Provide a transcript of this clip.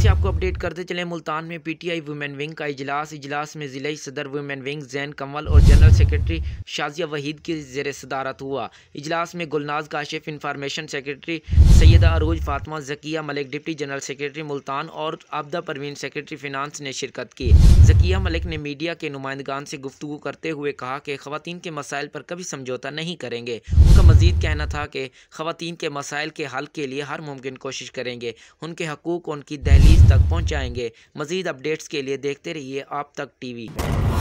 से आपको अपडेट करते चले, मुल्तान में पीटीआई वुमेन विंग का इजलास में ज़िला सदर वुमेन विंग जैन कमल और जनरल सेक्रेटरी शाजिया वहीद की ज़ेर सदारत हुआ। इजलास में Gulnaz Kashif, information secretary Syeda Arooj Fatima, Zakia Malik deputy general secretary Multan और आबदा परवीन सेक्रेटरी फिनांस ने शिरकत की। ज़किया मलिक ने मीडिया के नुमाइंदगान से गुफ्तगू करते हुए कहा कि ख़वातीन के मसाइल पर कभी समझौता नहीं करेंगे। उनका मज़ीद कहना था कि ख़वातीन के मसाइल के हल के लिए हर मुमकिन कोशिश करेंगे, उनके हकूक़ उनकी दहलीज तक पहुँचाएँगे। मज़ीद अपडेट्स के लिए देखते रहिए आप तक टीवी।